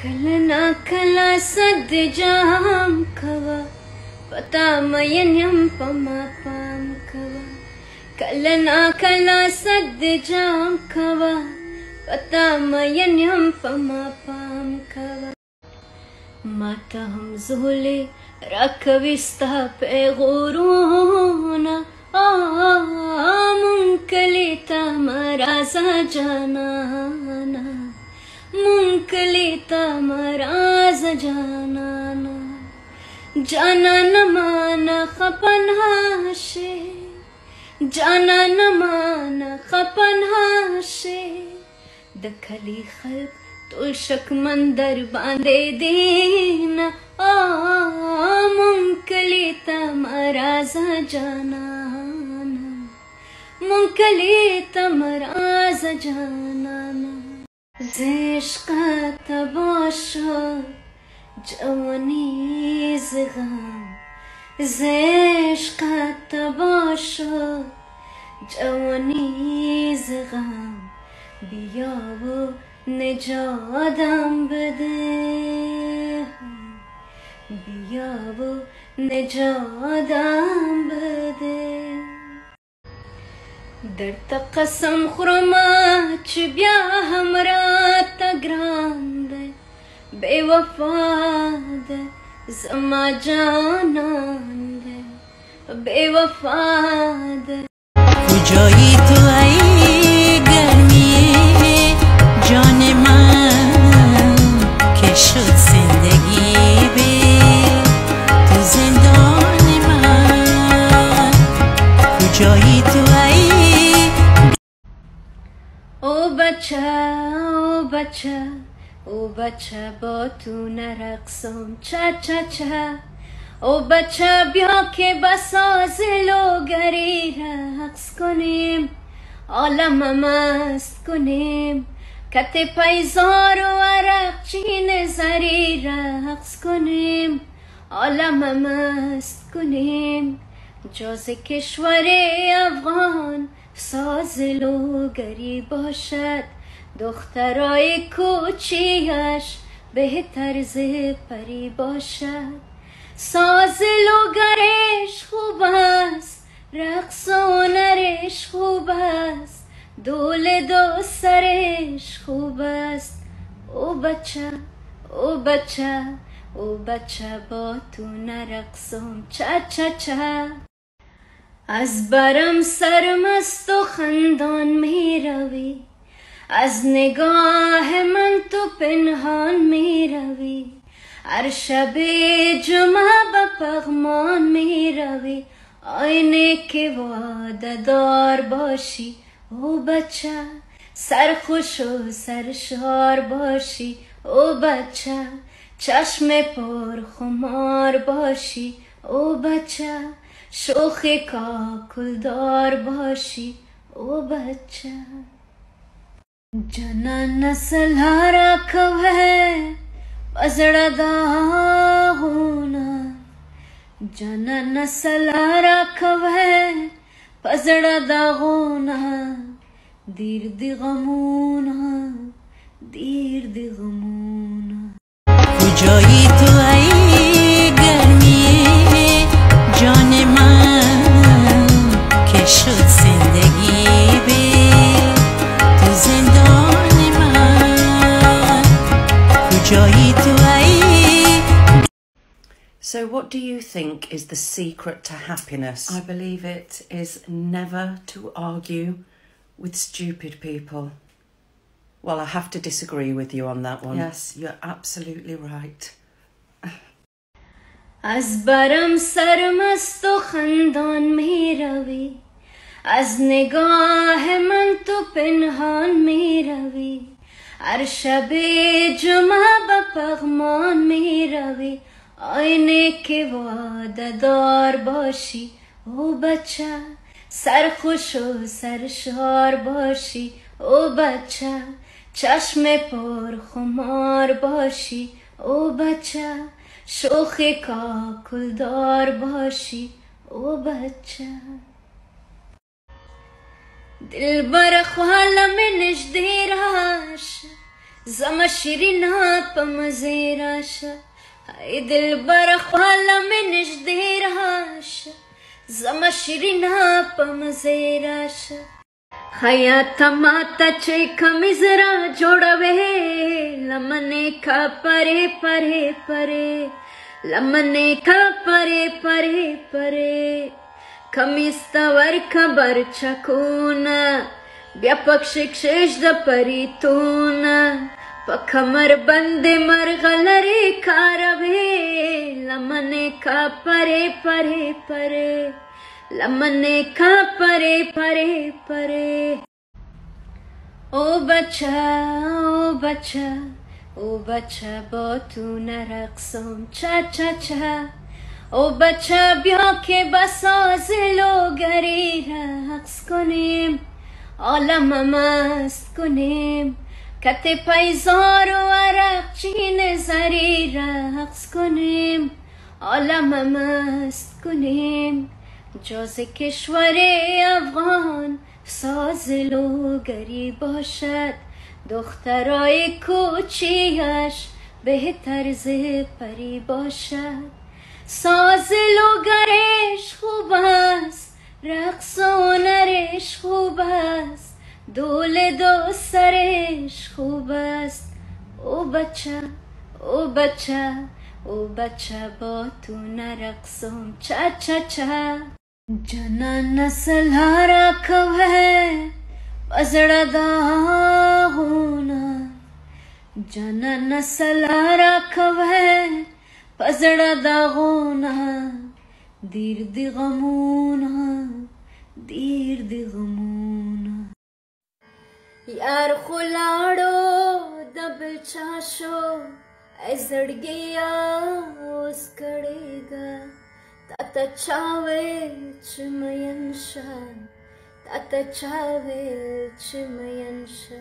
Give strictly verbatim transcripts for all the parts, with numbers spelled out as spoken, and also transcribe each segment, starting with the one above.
कलना कला सद जाम कवा पता मयन्यम पमा पाम कवा कलना कला सद जाम कवा पता मयन्यम पमा पाम कवा माता हम जोले रखविस्ता पे गुरुना मुंकलिता मराजा जानाना मुंकलिता मराजा जानाना जाना न माना खपन हाशे जाना न माना खपन हाशे दखली खल्क तुलशक मंदर बांधे देना आ मुंकलिता मराजा जानाना मुंकलिता मराजा जानाना ज़िश्क़ तबाशा जवानी ज़ग़म ज़िश्क़ तबाशा जवानी ज़ग़म बियावो निजादम बदे बियावो निजादम बदे दर कसम खुरमाच ब्या हमरा तग्रांद बेवफाद जमा जानंद बेवफाद कुजाई तो आई गर्मी जान मन के शुद जिंदगी बे तू जिंदान मन कुजाई तो आई ओ बच्चा ओ बच्चा ओ बच्चा बोतू न रक्सम चा चा चा ओ बच्चा ब्या के बसाज लो गरी रक्स कुनेम आलम मस्त कुनेम कते पैजारो अरक चीन जरी रक्स कुनेम आलम मस्त कुनेम जोसे किश्वरे अफगान साज लो गरी बاشد دخترای کوچیش بهتر ز پری باشد ساز لوگرش خوب است رقص و هنرش خوب است دول دو سرش خوب است او بچه او بچه او بچه با تو نرقصم چه چه چه از برم سرمست و خندان می روی از نگاه من تو پنهان می روی هر شب جمعه به پغمان می روی آینه که وعده دار باشی او بچه سرخوش و سرشار باشی او بچه چشم پر خمار باشی او بچه شوخ کاکلدار باشی او بچه जना नस्ल हारा कब है पजड़ा दागुना जना नस्ल हारा कब है पजड़ा दागुना दीर दिगमूना दीर दिगमूना कुजाई तो आई गर्मी जान मन के शुद जिंदगी बे तू जिंदान मन कुजाई तो आई. So what do you think is the secret to happiness? I believe it is never to argue with stupid people. Well, I have to disagree with you on that one. Yes, you're absolutely right. از برم سرمست و خندان می روی از نگاه من تو پنهان می روی هر شب جمعه به پغمان می روی آینه که وعده دار باشی او بچه سرخوش و سرشار باشی او بچه چشم پر خمار باشی او بچه شوخ کاکلدار باشی او بچه دل بر خالم نجدی راش زما شیرینا په مزې راشه ای دلبره خواله مې نږدې راشه زما شیرینا په مزې راشه خیاطه ماته چې کمیز را جوړوې لمنې کا پرې پرې پرې لمنې کا پرې پرې پرې کمیز ته ورکه برچکونه بیا پکښې کښېږده پریتونه په کمر بندې مرغلرې کاروې لمنې کا پرې پرې پرې لمنې کا پرې پرې پرې او بچه او بچه او بچه با تو نرقصم چه چه چه او بچه بیا که بساز لوگری رقص کنیم عالم مست کنیم کت پیزار و عرق چین زری رقص کنیم عالم مست کنیم جاز کشور افغان ساز لوگری باشد دخترای کوچیش بهتر ز پری باشد ساز لوگرش خوب است رقص و هنرش خوب است دول دو سرش خوب است او بچه او بچه او بچه با تو نرقصم چه چه چه جنان نسل هارا کوه بزړه داغونه جنان نسل هارا کوه بزړه داغونه دیر دی غمونه دیر دی غمونه یار خلاړو د بل چا شو ای زړګیا اوس کړېږه تا ته چا ویل چې مین شه تا ته چا ویل چې مین شه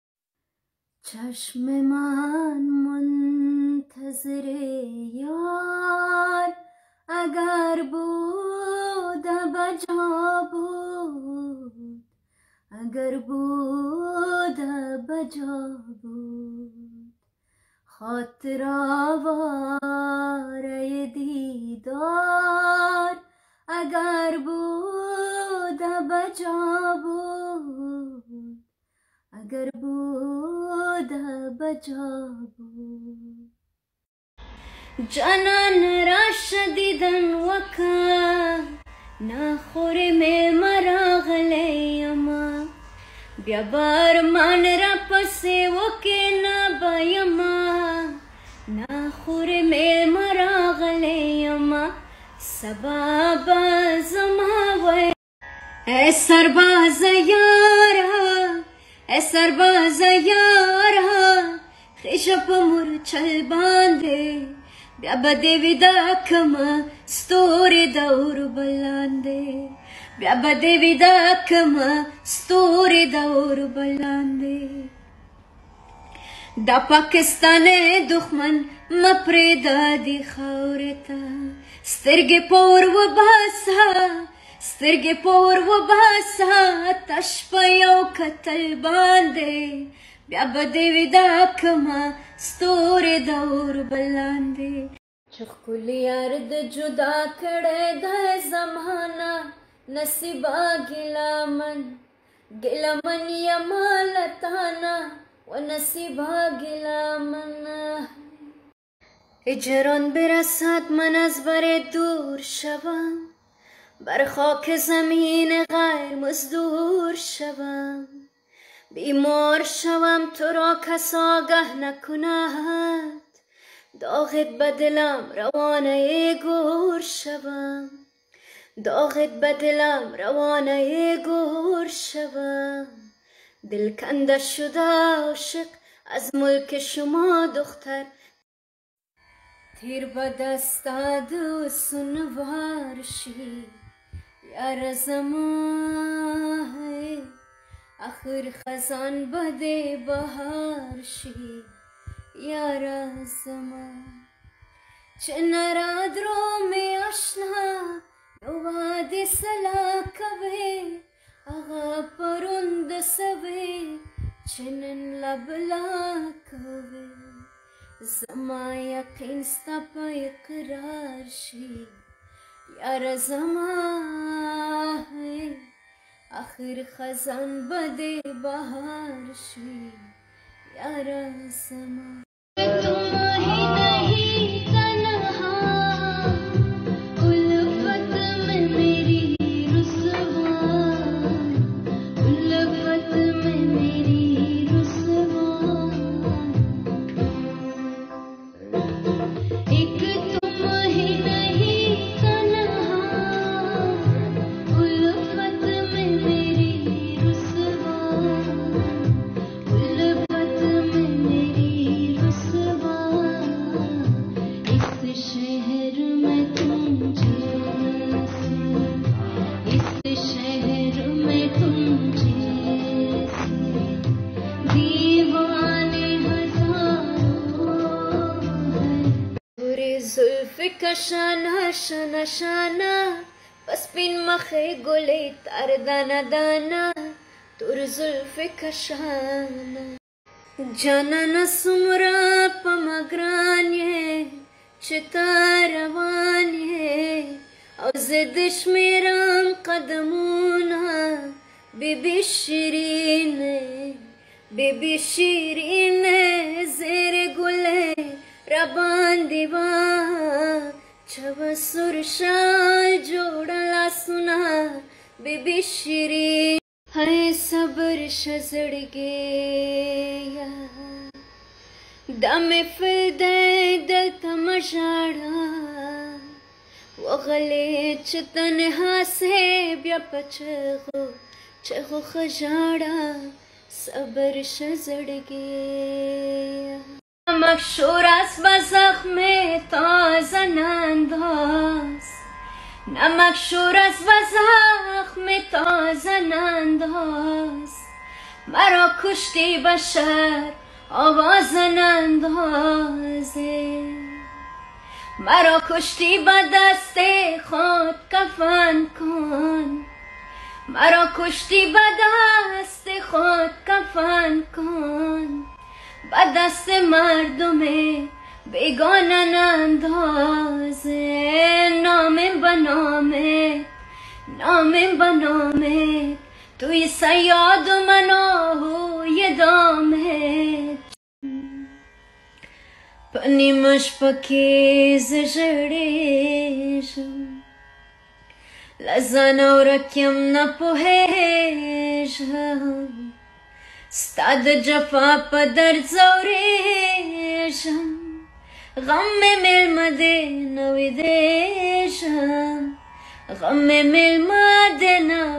چشم من منتظر یار اگر بود بجا بود اگر بود بجا بود خاطر آواره دیدار اگر بود بجا بود اگر بود بجا بود جانان راش دیدن وکا ناخوری می مراغلی اما بیا بارمان را پسی وکی نبایما ناخوری می مراغلی اما سبابا زماوی ای سرباز یارا ای سرباز یارا خیش پا مرچل بانده بیا بده ویدا کما ستوری دور بلانده بیا بده ویدا کما ستوری دور بلانده دا پاکستان دخمن مپریدا دی خورتا سترگی پور و باسا سترگی پور و باسا تش پا یو کتل بانده بیا بده ویدا کما ستوری دور بلانده چخکل یار د جدا کړه د زمانہ نصیبا گلامن گلامن یمالتانا و نصیبا گلامن هجران برسد من از بر دور شوم بر خاک زمین غیر مزدور شوم بیمار شوم تو را کس آگه نکند داغت بدلم روانه گور شوم داغت بدلم روانه گور شوم دل کنده شده عاشق از ملک شما دختر تیر به دستاد و سنوار شی یار زمان آخر خزان بده بهار شی یار زمان چنرا درو می آشنا نوادی سلا کوي هغه پروند سوي چنن لبلا کوي زما یقین ستا په اقرار شي یار زما آخر خزان بده بهار شي یار زما شانا شانا شانا بس بین مخی گلی تر دانا دانا تور زلف کشانا جانا نسمرا پا مگران یه چتا روان یه او زدش میرم قدمونا بی بی شیرینه بی بی شیرینه زیر گله ربان دیوان چوا سرشا جوڑلا سنا بی بی شیرین ہے صبر شزڑ گیا دم فل دے دل تمشاڑا وغلے چتنہا سے بیا پچھو چہو خجاڑا صبر شزڑ گیا نمک شورست با زخم تازن انداز نمک شورست با زخم تازن انداز مرا کشتی بشر آوازن اندازه مرا کشتی با دست خود کفن کن مرا کشتی با دست خود کفن کن با دست مردم بیگانه اندازه نامم با نامه نامم با نامه توی سیاد و مناهوی دامه پنیمش پکیز جڑیشم لزن اورکیم نپوهیشم ستا د جفا په درد ځورېږم غم مې مېلمه دی نه ویدېږم غم مې مېلمه دی نه